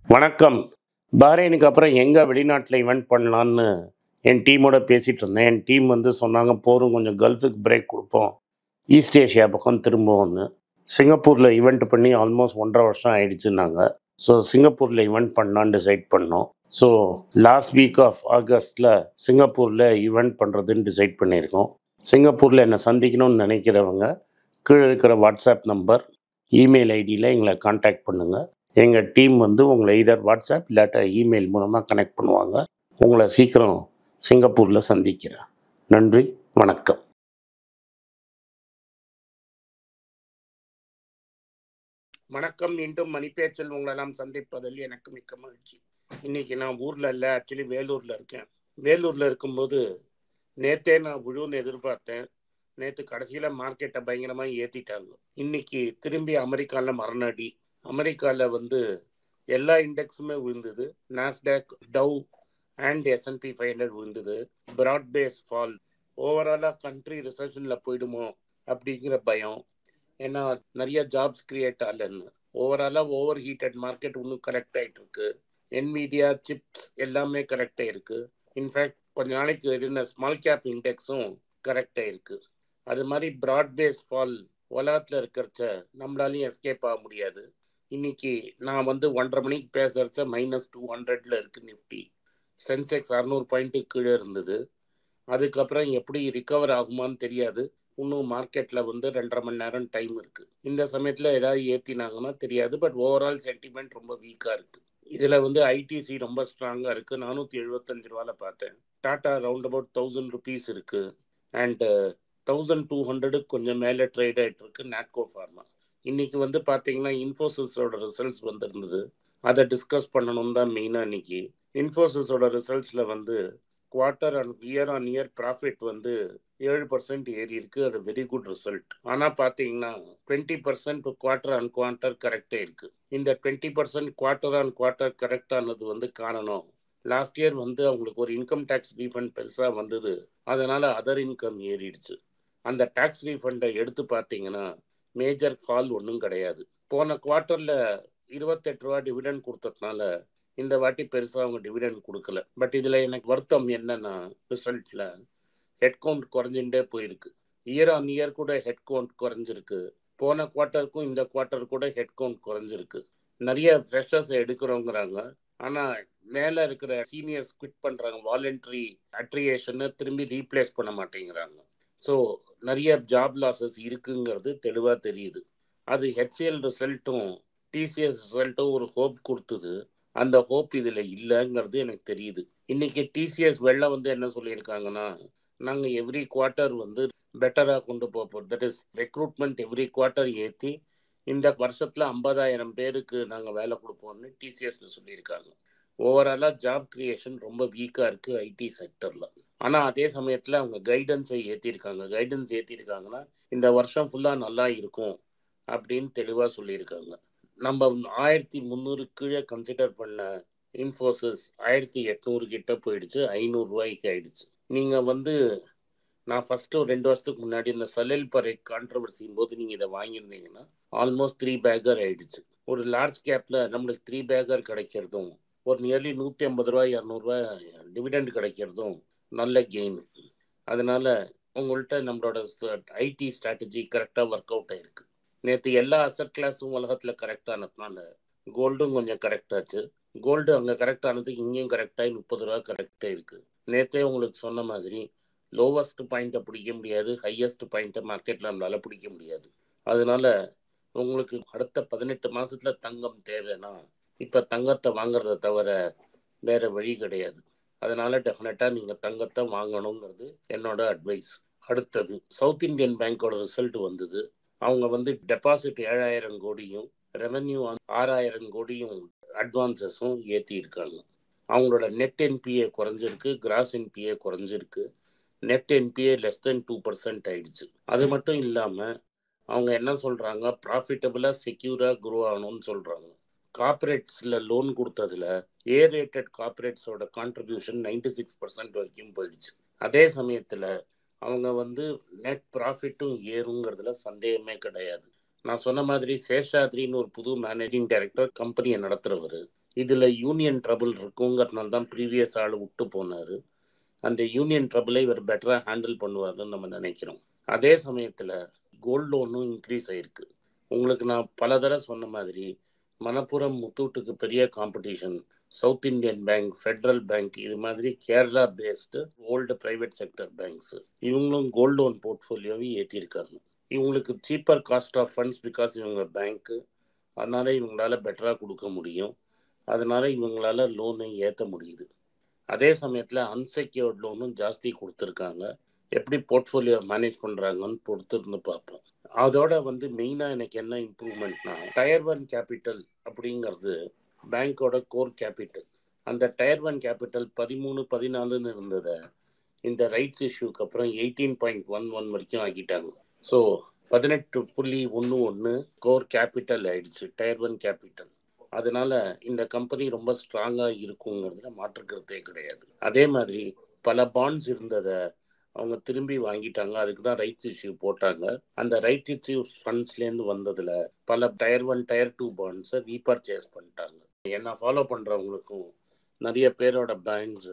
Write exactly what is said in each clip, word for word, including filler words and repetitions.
வணக்கம். பஹ்ரைனுக்கு அப்புறம் எங்க வெளிநாட்டுல இவென்ட் பண்ணலான்னு என் டீமோட பேசிட்டு இருந்தேன். என் டீம் வந்து சொன்னாங்க, "போதும் கொஞ்சம் கல்ஃபுக்கு பிரேக் குடுப்போம். ஈஸ்ட் ஏஷியா பக்கம் திரும்புவோம்ன்னு." சிங்கப்பூர்ல ஈவென்ட் பண்ணி ஆல்மோஸ்ட் ஒன்றரை வருஷம் ஆயிடுச்சுன்னாங்க. ஸோ சிங்கப்பூர்ல ஈவென்ட் பண்ணலான்னு டிசைட் பண்ணோம். ஸோ லாஸ்ட் வீக் ஆஃப் ஆகஸ்ட்ல சிங்கப்பூர்ல ஈவென்ட் பண்றதுன்னு டிசைட் பண்ணியிருக்கோம். சிங்கப்பூர்ல என்னை சந்திக்கணும்னு நினைக்கிறவங்க, கீழ இருக்கிற வாட்ஸ்அப் நம்பர், இமெயில் ஐடியில எங்கள கான்டாக்ட் பண்ணுங்க. எங்க டீம் வந்து உங்கள எய்தர் வாட்ஸ்அப் இல்லாட்டா இமெயில் மூலமா கனெக்ட் பண்ணுவாங்க. உங்கள சீக்கிரம் சிங்கப்பூர்ல சந்திக்கிறேன். நன்றி, வணக்கம். வணக்கம். மீண்டும் மணிப்பேச்சில் உங்களெல்லாம் சந்திப்பதில் எனக்கு மிக்க மகிழ்ச்சி. இன்னைக்கு நான் ஊர்ல இல்லை, ஆக்சுவலி வேலூர்ல இருக்கேன். வேலூர்ல இருக்கும்போது நேத்தே நான் விழுன்னு எதிர்பார்த்தேன். நேற்று கடைசியில மார்க்கெட்டை பயங்கரமா ஏத்திட்டாங்க. இன்னைக்கு திரும்பி அமெரிக்கால மரணடி. அமெரிக்கால வந்து எல்லா இண்டெக்ஸுமே விழுந்தது. Nasdaq, Dow and S and P five hundred விழுந்தது. Broad base fall. ஓவராலா கண்ட்ரி ரிசெஷன்ல போயிடுமோ அப்படிங்கிற பயம். ஏன்னா நிறைய ஜாப்ஸ் கிரியேட் ஆகலன்னு. ஓவராலா ஓவர் ஹீட்டட் மார்க்கெட் இன்னும் கரெக்ட் ஆயிட்டு இருக்கு. என்விடியா சிப்ஸ் எல்லாமே கரெக்ட் ஆயிருக்கு. இன்ஃபேக்ட் கொஞ்ச நாளைக்கு இருந்த ஸ்மால் கேப் இண்டெக்ஸும் கரெக்ட் ஆயிருக்கு. அது மாதிரி பிராட் பேஸ் ஃபால் உலகத்துல இருக்கிறச்ச நம்மளாலையும் எஸ்கேப் ஆக முடியாது. இன்னைக்கு நான் வந்து ஒன்றரை மணிக்கு பேசுறச்ச மைனஸ் டூ ஹண்ட்ரட்ல இருக்கு நிஃப்டி. சென்செக்ஸ் அறுநூறு பாயிண்ட்டுக்கு கீழே இருந்தது. அதுக்கப்புறம் எப்படி ரிகவர் ஆகுமான்னு தெரியாது. இன்னும் மார்க்கெட்ல வந்து ரெண்டரை மணி நேரம் டைம் இருக்கு. இந்த சமயத்துல ஏதாவது ஏத்தினாங்கன்னா தெரியாது. பட் ஓவரால் சென்டிமெண்ட் ரொம்ப வீக்கா இருக்கு. இதுல வந்து ஐடிசி ரொம்ப ஸ்ட்ராங்கா இருக்கு. நானூத்தி எழுபத்தஞ்சு ரூபால பார்த்தேன். Tata round about thousand rupees இருக்கு. அண்ட் தௌசண்ட் டூ ஹண்ட்ரடுக்கு கொஞ்சம் மேலே ட்ரேட் ஆயிட்டு இருக்கு நாட்கோ ஃபார்மா. இன்னைக்கு வந்து பார்த்தீங்கன்னா இன்ஃபோசிஸோட ரிசல்ட்ஸ் வந்திருந்தது. அதை டிஸ்கஸ் பண்ணணும் தான் மெயினாக. இன்னைக்கு இன்ஃபோசிஸோட ரிசல்ட்ஸில் வந்து quarter and year on year profit வந்து ஏழு பர்சன்ட் ஏறி இருக்கு. அது வெரி குட் ரிசல்ட். ஆனால் பார்த்தீங்கன்னா twenty percent quarter and quarter கரெக்டே இருக்கு. இந்த twenty percent quarter and quarter correct ஆனது வந்து காரணம், லாஸ்ட் இயர் வந்து அவங்களுக்கு ஒரு இன்கம் டேக்ஸ் ரீஃபண்ட் பெருசாக வந்தது. அதனால அதர் இன்கம் ஏறிடுச்சு. அந்த டேக்ஸ் ரீஃபண்டை எடுத்து பார்த்தீங்கன்னா மேஜர் ஃபால் ஒன்றும் கிடையாது. போன குவார்ட்டர்ல இருபத்தெட்டு ரூபா டிவிடெண்ட் கொடுத்ததுனால இந்த வாட்டி பெருசாக அவங்க டிவிடெண்ட் கொடுக்கல. பட் இதில் எனக்கு வருத்தம் என்னன்னா, ரிசல்ட்ல ஹெட் கவுண்ட் குறைஞ்சுட்டே போயிருக்கு. இயர் ஆன் இயர் கூட ஹெட் கவுண்ட் குறைஞ்சிருக்கு. போன குவார்ட்டருக்கும் இந்த குவார்ட்டர் கூட ஹெட் கவுண்ட் குறைஞ்சிருக்கு. நிறைய ஃப்ரெஷர்ஸ் எடுக்கிறோங்கிறாங்க. ஆனால் மேலே இருக்கிற சீனியர்ஸ் குவிட் பண்ணுறாங்க. வாலண்டரி அட்ரிகேஷனை திரும்பி ரீப்ளேஸ் பண்ண மாட்டேங்கிறாங்க. ஸோ நிறைய ஜாப் லாஸஸ் இருக்குங்கிறது தெளிவாக தெரியுது. அது ஹெச்சிஎல் ரிசல்ட்டும் டிசிஎஸ் ரிசல்ட்டும் ஒரு ஹோப் கொடுத்தது. அந்த ஹோப் இதில் இல்லைங்கிறது எனக்கு தெரியுது. இன்னைக்கு டிசிஎஸ் வெளில வந்து என்ன சொல்லியிருக்காங்கன்னா, நாங்கள் எவ்ரி குவார்ட்டர் வந்து பெட்டராக கொண்டு போகிறோம். That is recruitment every quarter ஏற்றி இந்த வருஷத்தில் ஐம்பதாயிரம் பேருக்கு நாங்கள் வேலை கொடுப்போம்னு டிசிஎஸ்ல சொல்லியிருக்காங்க. ஓவராலாக ஜாப் கிரியேஷன் ரொம்ப வீக்காக இருக்குது ஐடி செக்டரில். ஆனால் அதே சமயத்தில் அவங்க கைடன்ஸை ஏற்றிருக்காங்க. கைடன்ஸ் ஏற்றிருக்காங்கன்னா இந்த வருஷம் ஃபுல்லாக நல்லா இருக்கும் அப்படின்னு தெளிவாக சொல்லியிருக்காங்க. நம்ம ஆயிரத்தி முந்நூறு கீழே கன்சிடர் பண்ண இன்ஃபோசிஸ் ஆயிரத்தி எட்நூறு கிட்ட போயிடுச்சு. ஐநூறு ரூபாய்க்கு ஆயிடுச்சு. நீங்கள் வந்து நான் ஃபஸ்ட்டு ரெண்டு வருஷத்துக்கு முன்னாடி இந்த சலல் பரை கான்ட்ரவர்சியும் போது நீங்கள் இதை வாங்கியிருந்தீங்கன்னா ஆல்மோஸ்ட் த்ரீ பேக்கர் ஆயிடுச்சு. ஒரு லார்ஜ் கேப்பில் நம்மளுக்கு த்ரீ பேக்கர் கிடைக்கிறதும் ஒரு நியர்லி நூற்றி ஐம்பது ரூபாய் இரநூறுவா டிவிடெண்ட் கிடைக்கிறதும் நல்ல கெயின். அதனால உங்கள்கிட்ட நம்மளோட ஐடி ஸ்ட்ராட்டஜி கரெக்டாக ஒர்க் அவுட் ஆயிருக்கு. நேற்று எல்லா அசட் கிளாஸும் உலகத்தில் கரெக்டானதுனால கோல்டும் கொஞ்சம் கரெக்டாச்சு. கோல்டு அங்கே கரெக்டானது இங்கேயும் கரெக்டாகி முப்பது ரூபா கரெக்டாக இருக்குது. நேற்றே உங்களுக்கு சொன்ன மாதிரி லோவஸ்ட் பாயிண்ட்டை பிடிக்க முடியாது, ஹையஸ்ட் பாயிண்ட்டை மார்க்கெட்டில் நம்மளால் பிடிக்க முடியாது. அதனால உங்களுக்கு அடுத்த பதினெட்டு மாதத்துல தங்கம் தேவைன்னா இப்போ தங்கத்தை வாங்குறத தவிர வேற வழி கிடையாது. அதனால டெஃபினட்டாக நீங்கள் தங்கத்தை வாங்கணுங்கிறது என்னோட அட்வைஸ். அடுத்தது சவுத் இந்தியன் பேங்கோட ரிசல்ட் வந்தது. அவங்க வந்து டெபாசிட் ஏழாயிரம் கோடியும் ரெவென்யூ ஆறாயிரம் கோடியும் அட்வான்சஸும் ஏற்றி இருக்காங்க. அவங்களோட நெட் என்பிஏ குறைஞ்சிருக்கு, கிராஸ் என்பிஏ குறைஞ்சிருக்கு. Net NPA less than two percent ஆயிடுச்சு. அது மட்டும் இல்லாமல் அவங்க என்ன சொல்கிறாங்க, ப்ராஃபிட்டபுளாக செக்யூராக க்ரோ ஆகணும்னு சொல்கிறாங்க. கார்பரேட்ஸில் லோன் கொடுத்ததுல ஏ ரேட்டட் கார்பரேட்ஸோட கான்ட்ரிபியூஷன் நைன்டி சிக்ஸ் பர்சன்ட் வரைக்கும் போயிடுச்சு. அதே சமயத்தில் அவங்க வந்து நெட் ப்ராஃபிட்டும் ஏறுங்கிறதுல சந்தேகமே கிடையாது. நான் சொன்ன மாதிரி சேஷாத்ரின்னு ஒரு புது மேனேஜிங் டைரக்டர் கம்பெனியை நடத்துகிறவர். இதில் யூனியன் ட்ரபிள் இருக்குங்கிறதுனால தான் ப்ரீவியஸ் ஆள் விட்டு போனார். அந்த யூனியன் ட்ரபிளை இவர் பெட்டராக ஹேண்டில் பண்ணுவார்னு நம்ம நினைக்கிறோம். அதே சமயத்தில் கோல்டு லோனும் இன்க்ரீஸ் ஆகிருக்கு. உங்களுக்கு நான் பல தடவை சொன்ன மாதிரி மணப்புரம் முத்தூட்டுக்கு பெரிய competition South Indian bank, Federal bank, இது மாதிரி Kerala based old private sector banks இவங்களும் கோல்டு லோன் போர்ட்ஃபோலியோவை ஏற்றிருக்காங்க. இவங்களுக்கு cheaper cost of funds because இவங்க பேங்க்கு, அதனால இவங்களால பெட்டராக கொடுக்க முடியும். அதனால இவங்களால லோனை ஏற்ற முடியுது. அதே சமயத்தில் அன்செக்யூர்ட் லோனும் ஜாஸ்தி கொடுத்துருக்காங்க. எப்படி போர்ட்ஃபோலியோ மேனேஜ் பண்ணுறாங்கன்னு பொறுத்து இருந்து பார்ப்போம். அதோட வந்து மெயினாக எனக்கு என்ன இம்ப்ரூவ்மெண்ட்னா, டயர் ஒன் கேபிட்டல் அப்படிங்கிறது பேங்க்கோட கோர் கேபிட்டல். அந்த டயர் ஒன் கேபிட்டல் பதிமூணு பதினாலுன்னு இருந்ததை இந்த ரைட்ஸ் இஷ்யூக்கு அப்புறம் எயிட்டீன் பாயிண்ட் ஒன் ஒன் வரைக்கும் ஆக்கிட்டாங்க. ஸோ பதினெட்டு புள்ளி ஒன்று ஒன்று கோர் கேபிட்டல் ஆயிடுச்சு டயர் ஒன் கேபிட்டல். அதனால இந்த கம்பெனி ரொம்ப ஸ்ட்ராங்காக இருக்குங்கிறதுல மாற்றுக்கிறதே கிடையாது. அதே மாதிரி பல பாண்ட்ஸ் இருந்ததை அவங்க திரும்பி வாங்கிட்டாங்க. அதுக்கு தான் ரைட்ஸ் இஷ்யூ போட்டாங்க. அந்த ரைட் இஷ்யூ ஃபண்ட்ஸ்லேருந்து வந்ததில் பல டயர் ஒன் டயர் டூ பாண்ட்ஸை ரீபர்ச்சேஸ் பண்ணிட்டாங்க. என்ன ஃபாலோ பண்ணுறவங்களுக்கும் நிறைய பேரோட பாண்ட்ஸு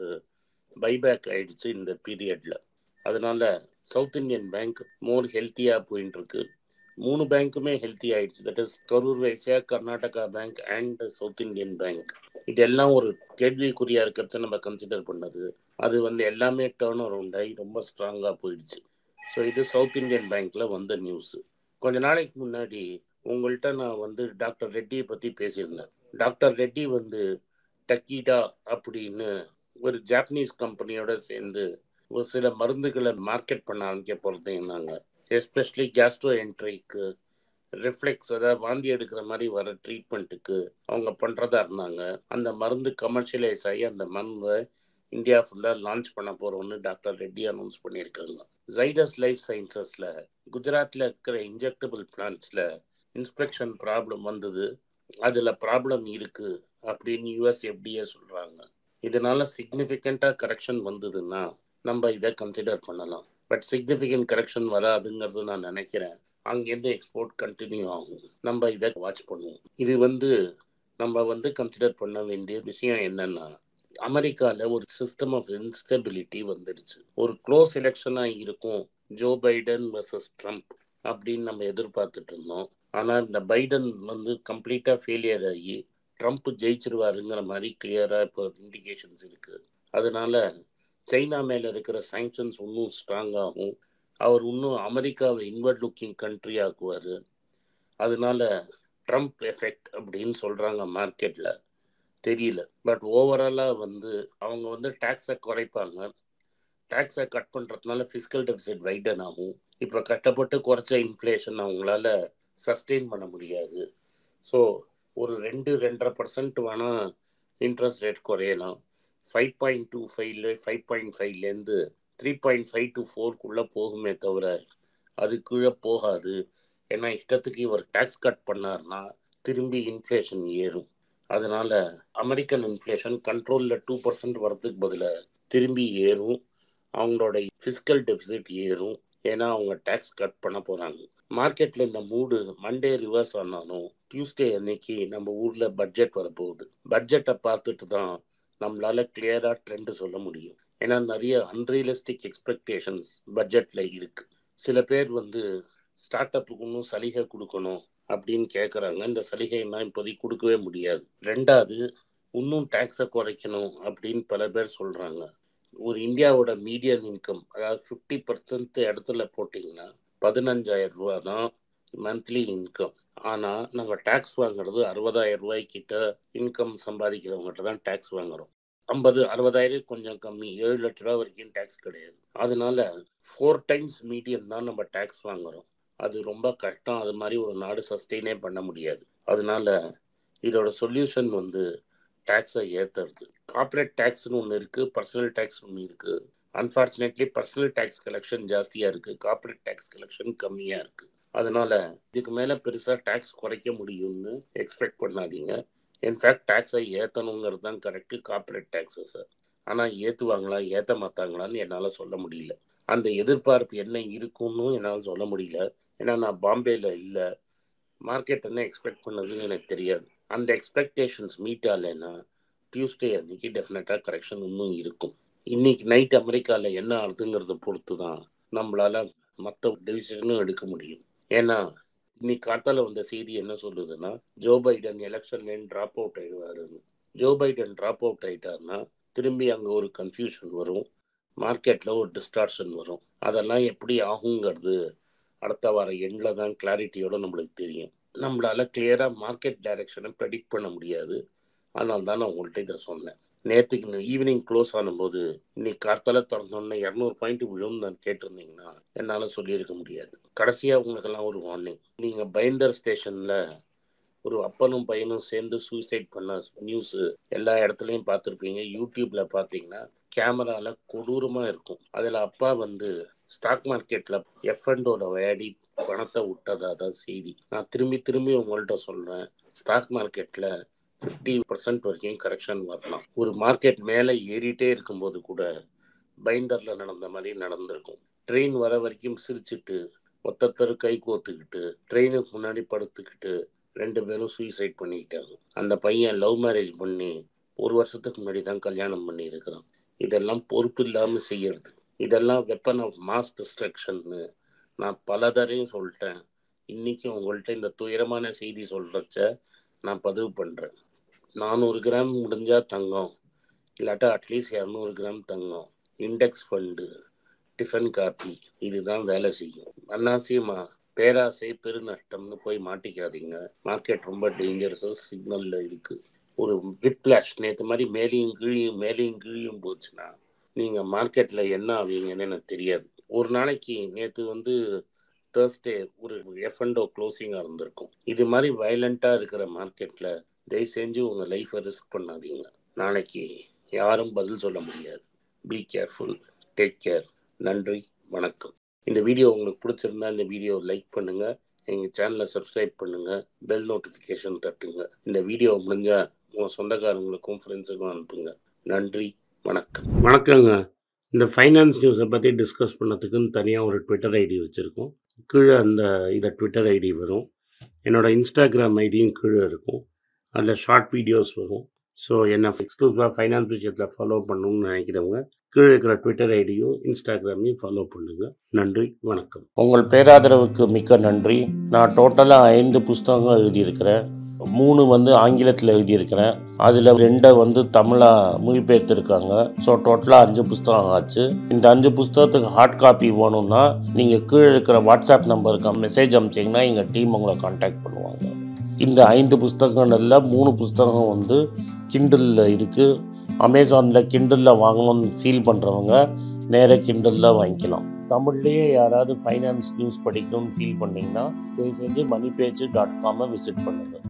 பைபேக் ஆயிடுச்சு இந்த பீரியடில். அதனால சவுத் இந்தியன் பேங்க் மோர் ஹெல்த்தியாக போயின்னு இருக்கு. மூணு பேங்க்குமே ஹெல்த்தி ஆயிடுச்சு. That is Karur Vysya, Karnataka bank and South Indian bank. இதெல்லாம் ஒரு கேள்விக்குறியா இருக்கிறத நம்ம கன்சிடர் பண்ணது. அது வந்து எல்லாமே டேர்ன் அரவுண்ட் ஆகி ரொம்ப ஸ்ட்ராங்காக போயிடுச்சு. ஸோ இது சவுத் இந்தியன் பேங்க்ல வந்த நியூஸு. கொஞ்ச நாளைக்கு முன்னாடி உங்கள்கிட்ட நான் வந்து டாக்டர் ரெட்டியை பற்றி பேசியிருந்தேன். டாக்டர் ரெட்டி வந்து டக்கீடா அப்படின்னு ஒரு ஜாப்பனீஸ் கம்பெனியோட சேர்ந்து ஒரு சில மருந்துகளை மார்க்கெட் பண்ண ஆரம்பிக்க போகிறதுனாங்க. எஸ்பெஷலி கேஸ்ட்ரோ என்ட்ரிக்கு, ரிஃப்ளெக்ஸ், அதாவது வாந்தி எடுக்கிற மாதிரி வர ட்ரீட்மெண்ட்டுக்கு அவங்க பண்ணுறதா இருந்தாங்க. அந்த மருந்து கமர்ஷியலைஸ் ஆகி அந்த மருந்தை இந்தியா ஃபுல்லாக லான்ச் பண்ண போகிறோன்னு டாக்டர் ரெட்டி அனௌன்ஸ் பண்ணியிருக்காங்க. ஜைடஸ் லைஃப் சயின்சஸில் குஜராத்தில் இருக்கிற இன்ஜெக்டபிள் பிளான்ட்ஸில் இன்ஸ்பெக்ஷன் ப்ராப்ளம் வந்தது. அதில் ப்ராப்ளம் இருக்குது அப்படின்னு யூஎஸ் எஃப்டிஏ சொல்கிறாங்க. இதனால சிக்னிஃபிகண்ட்டாக கரெக்ஷன் வந்ததுன்னா நம்ம இதை கன்சிடர் பண்ணலாம். பட் சிக்னிஃபிகண்ட் கரெக்ஷன் வராதுங்கிறது நான் நினைக்கிறேன். அங்கேருந்து எக்ஸ்போர்ட் கண்டினியூ ஆகும். நம்ம இதை வாட்ச் பண்ணுவோம். இது வந்து நம்ம வந்து கன்சிடர் பண்ண வேண்டிய விஷயம் என்னன்னா, அமெரிக்காவில் ஒரு சிஸ்டம் ஆஃப் இன்ஸ்டெபிலிட்டி வந்துடுச்சு. ஒரு க்ளோஸ் எலெக்ஷனாக இருக்கும், ஜோ பைடன் வர்சஸ் ட்ரம்ப் அப்படின்னு நம்ம எதிர்பார்த்துட்டு இருந்தோம். ஆனால் இந்த பைடன் வந்து கம்ப்ளீட்டாக ஃபெயிலியர் ஆகி ட்ரம்ப் ஜெயிச்சிருவாருங்கிற மாதிரி கிளியராக இப்போ இண்டிகேஷன்ஸ் இருக்குது. அதனால சைனா மேலே இருக்கிற சாங்ஷன்ஸ் இன்னும் ஸ்ட்ராங்காகும். அவர் இன்னும் அமெரிக்காவை இன்வர்ட் லுக்கிங் கண்ட்ரி ஆக்குவார். அதனால ட்ரம்ப் எஃபெக்ட் அப்படின்னு சொல்கிறாங்க மார்க்கெட்டில், தெரியல. பட் ஓவராலாக வந்து அவங்க வந்து டேக்ஸை குறைப்பாங்க. டேக்ஸை கட் பண்ணுறதுனால ஃபிஸ்கல் டெபிசிட் வைடன் ஆகும். இப்போ கஷ்டப்பட்டு குறைச்ச இன்ஃப்ளேஷன் அவங்களால சஸ்டெயின் பண்ண முடியாது. ஸோ ஒரு ரெண்டு ரெண்டரை பர்சன்ட் வேணால் இன்ட்ரெஸ்ட் ரேட் குறையலாம். ஃபைவ் பாயிண்ட் டூ ஃபைவ்ல ஃபைவ் பாயிண்ட் ஃபைவ்லேருந்து த்ரீ பாயிண்ட் ஃபைவ் டு ஃபோர்க்குள்ளே போகுமே தவிர அது கீழே போகாது. ஏன்னா இஷ்டத்துக்கு இவர் டேக்ஸ் கட் பண்ணார்னா திரும்பி இன்ஃப்ளேஷன் ஏறும். அதனால அமெரிக்கன் இன்ஃப்ளேஷன் கண்ட்ரோலில் டூ பர்சன்ட் வரதுக்கு பதிலாக திரும்பி ஏறும். அவங்களோட ஃபிஸ்கல் டெபிசிட் ஏறும். ஏன்னா அவங்க டேக்ஸ் கட் பண்ண போகிறாங்க. மார்க்கெட்டில் இந்த மூடு மண்டே ரிவர்ஸ் ஆனாலும் டியூஸ்டே அன்னைக்கு நம்ம ஊரில் பட்ஜெட் வரப்போகுது. பட்ஜெட்டை பார்த்துட்டு தான் நம்மளால கிளியராக ட்ரெண்டு சொல்ல முடியும். ஏன்னா நிறைய அன்ரியலிஸ்டிக் எக்ஸ்பெக்டேஷன்ஸ் பட்ஜெட்டில் இருக்குது. சில பேர் வந்து ஸ்டார்ட் அப்புக்கு இன்னும் சலுகை கொடுக்கணும் அப்படின்னு கேட்குறாங்க. இந்த சலுகைன்னா இப்போதைக்கு கொடுக்கவே முடியாது. ரெண்டாவது, இன்னும் டேக்ஸை குறைக்கணும் அப்படின்னு பல பேர் சொல்கிறாங்க. ஒரு இந்தியாவோட மீடியன் இன்கம், அதாவது ஃபிஃப்டி பர்சன்ட் இடத்துல போட்டிங்கன்னா பதினஞ்சாயிரம் ரூபா தான் மந்த்லி இன்கம். ஆனால் நம்ம டேக்ஸ் வாங்குறது அறுபதாயிரம் ரூபாய்க்கிட்ட இன்கம் சம்பாதிக்கிறவங்ககிட்ட தான் டேக்ஸ் வாங்குறோம். ஐம்பது அறுபதாயிரம் கொஞ்சம் கம்மி, ஏழு லட்ச ரூபா வரைக்கும் டேக்ஸ் கிடையாது. அதனால ஃபோர் டைம்ஸ் மீடியம் தான் நம்ம டேக்ஸ் வாங்குறோம். அது ரொம்ப கஷ்டம். அது மாதிரி ஒரு நாடு சஸ்டெயினே பண்ண முடியாது. அதனால இதோட சொல்யூஷன் வந்து டேக்ஸை ஏற்றுறது. கார்பரேட் டேக்ஸ்னு ஒன்று இருக்குது, பர்சனல் டேக்ஸ் ஒன்று இருக்குது. அன்ஃபார்ச்சுனேட்லி பர்சனல் டேக்ஸ் கலெக்ஷன் ஜாஸ்தியாக இருக்குது, கார்பரேட் டேக்ஸ் கலெக்ஷன் கம்மியாக இருக்குது. அதனால இதுக்கு மேலே பெருசாக டேக்ஸ் குறைக்க முடியும்னு எக்ஸ்பெக்ட் பண்ணாதீங்க. இன்ஃபேக்ட் டேக்ஸை ஏற்றணுங்கிறது தான் கரெக்டு, கார்பரேட் டேக்ஸஸை. ஆனால் ஏற்றுவாங்களா ஏற்ற மாட்டாங்களான்னு என்னால் சொல்ல முடியல. அந்த எதிர்பார்ப்பு என்ன இருக்குன்னு என்னால் சொல்ல முடியல. ஏன்னா நான் பாம்பேயில் இல்லை, மார்க்கெட் என்ன எக்ஸ்பெக்ட் பண்ணதுன்னு எனக்கு தெரியாது. அந்த எக்ஸ்பெக்டேஷன்ஸ் மீட் ஆகலைன்னா டியூஸ்டே அன்னைக்கு டெஃபினட்டாக கரெக்ஷன் இன்னும் இருக்கும். இன்னைக்கு நைட் அமெரிக்காவில் என்ன ஆகுதுங்கிறத பொறுத்து தான் நம்மளால மற்ற டிசிஷனும் எடுக்க முடியும். ஏன்னா இன்னைக்கு காத்தால வந்த செய்தி என்ன சொல்லுதுன்னா, ஜோ பைடன் எலெக்ஷன்லேருந்து ட்ராப் அவுட் ஆயிடுவாருன்னு. ஜோ பைடன் ட்ராப் அவுட் ஆயிட்டாருன்னா திரும்பி அங்கே ஒரு கன்ஃபியூஷன் வரும், மார்க்கெட்டில் ஒரு டிஸ்டார்ஷன் வரும். அதெல்லாம் எப்படி ஆகுங்கிறது அடுத்த வார எண்டில் தான் கிளாரிட்டியோட நம்மளுக்கு தெரியும். நம்மளால கிளியராக மார்க்கெட் டைரக்ஷனை ப்ரெடிக்ட் பண்ண முடியாது. அதனால தான் நான் உங்கள்கிட்ட இதை சொன்னேன். நேற்றுக்கு ஈவினிங் க்ளோஸ் ஆனும்போது இன்னைக்கு கார்த்தால திறந்தோன்னே இரநூறு பாயிண்ட் விழும்னு நான் கேட்டிருந்தீங்கன்னா என்னால் சொல்லியிருக்க முடியாது. கடைசியாக உங்களுக்கெல்லாம் ஒரு வார்னிங். நீங்கள் பைண்டர் ஸ்டேஷனில் ஒரு அப்பனும் பையனும் சேர்ந்து சூசைட் பண்ண நியூஸு எல்லா இடத்துலையும் பார்த்துருப்பீங்க. யூடியூப்பில் பார்த்தீங்கன்னா கேமராவில் கொடூரமாக இருக்கும். அதில் அப்பா வந்து ஸ்டாக் மார்க்கெட்டில் எஃப் அண்டோட விளையாடி பணத்தை விட்டதா தான் செய்தி. நான் திரும்பி திரும்பி உங்கள்கிட்ட சொல்கிறேன், ஸ்டாக் மார்க்கெட்டில் ஃபிஃப்டி பர்சன்ட் வரைக்கும் கரெக்ஷன் வரலாம். ஒரு மார்க்கெட் மேலே ஏறிட்டே இருக்கும்போது கூட பைண்டரில் நடந்த மாதிரி நடந்திருக்கும். ட்ரெயின் வர வரைக்கும் சிரிச்சுட்டு ஒத்தத்தர் கை கோத்துக்கிட்டு ட்ரெயினுக்கு முன்னாடி படுத்துக்கிட்டு ரெண்டு பேரும் சூசைட் பண்ணிக்கிட்டாங்க. அந்த பையன் லவ் மேரேஜ் பண்ணி ஒரு வருஷத்துக்கு முன்னாடி தான் கல்யாணம் பண்ணி இருக்கிறான். இதெல்லாம் பொறுப்பு இல்லாமல் செய்யறது. இதெல்லாம் வெப்பன் ஆஃப் மாஸ் டிஸ்ட்ரக்ஷன்னு நான் பல தரையும் சொல்லிட்டேன். இன்னைக்கு உங்கள்கிட்ட இந்த துயரமான செய்தி சொல்கிறச்ச நான் பதிவு பண்ணுறேன். நானூறு கிராம் முடிஞ்சால் தங்கம், இல்லாட்டா அட்லீஸ்ட் இரநூறு கிராம் தங்கம், இண்டெக்ஸ் ஃபண்டு, டிஃபன் காப்பி, இதுதான் வேலை செய்யும். அன்னாசியமா பேராசை பெருநஷ்டம்னு போய் மாட்டிக்காதீங்க. மார்க்கெட் ரொம்ப டேஞ்சரஸாக சிக்னலில் இருக்குது. ஒரு விப்ளாஷ் நேற்று மாதிரி மேலேயும் கீழியும் மேலேயும் கீழியும் போச்சுன்னா நீங்கள் மார்க்கெட்டில் என்ன ஆவீங்கன்னு எனக்கு தெரியாது. ஒரு நாளைக்கு நேற்று வந்து தேர்ஸ்டே ஒரு எஃப் அண்ட் ஓ க்ளோசிங்காக இருந்திருக்கும். இது மாதிரி வயலண்ட்டாக இருக்கிற மார்க்கெட்டில் தயவு செஞ்சு உங்கள் லைஃப்பை ரிஸ்க் பண்ணாதீங்க. நாளைக்கு யாரும் பதில் சொல்ல முடியாது. Be careful, take care. நன்றி, வணக்கம். இந்த வீடியோ உங்களுக்கு பிடிச்சிருந்தா இந்த வீடியோ லைக் பண்ணுங்கள், எங்கள் சேனலை சப்ஸ்கிரைப் பண்ணுங்கள், பெல் நோட்டிஃபிகேஷன் தட்டுங்க. இந்த வீடியோ முடிஞ்சால் உங்கள் சொந்தக்காரங்களுக்கும் ஃப்ரெண்ட்ஸுக்கும் அனுப்புங்க. நன்றி, வணக்கம். வணக்கங்க. இந்த ஃபைனான்ஸ் நியூஸை பற்றி டிஸ்கஸ் பண்ணதுக்குன்னு தனியாக ஒரு ட்விட்டர் ஐடி வச்சுருக்கோம். கீழே அந்த இதை ட்விட்டர் ஐடி வரும். என்னோடய இன்ஸ்டாகிராம் ஐடியும் கீழே இருக்கும். அதில் ஷார்ட் வீடியோஸ் வரும். ஸோ என்னை எக்ஸ்க்ளூசிவாக ஃபைனான்ஸ் விஷயத்தில் ஃபாலோ பண்ணணும்னு நினைக்கிறவங்க கீழே இருக்கிற ட்விட்டர் ஐடியும் இன்ஸ்டாகிராமையும் ஃபாலோ பண்ணுங்கள். நன்றி, வணக்கம். உங்கள் பேராதரவுக்கு மிக்க நன்றி. நான் டோட்டலாக ஐந்து புஸ்தகங்கள் எழுதியிருக்கிறேன். மூணு வந்து ஆங்கிலத்தில் எழுதியிருக்கிறேன். அதில் ரெண்டை வந்து தமிழாக மொழிபெயர்த்துருக்காங்க. ஸோ டோட்டலாக அஞ்சு புஸ்தகம் ஆச்சு. இந்த அஞ்சு புஸ்தகத்துக்கு ஹார்ட் காப்பி வேணும்னா நீங்கள் கீழே இருக்கிற வாட்ஸ்அப் நம்பருக்கு மெசேஜ் அனுப்பிச்சிங்கன்னா எங்கள் டீம் உங்களை கான்டாக்ட் பண்ணுவாங்க. இந்த ஐந்து புஸ்தகங்களில் மூணு புஸ்தகம் வந்து கிண்டலில் இருக்குது. அமேசானில் கிண்டலில் வாங்கணும்னு ஃபீல் பண்ணுறவங்க நேராக கிண்டலில் வாங்கிக்கலாம். தமிழ்லேயே யாராவது ஃபைனான்ஸ் நியூஸ் படிக்கணும்னு ஃபீல் பண்ணிங்கன்னா தயவு செஞ்சு மணி பேஜ் டாட் காமை விசிட் பண்ணுங்கள்.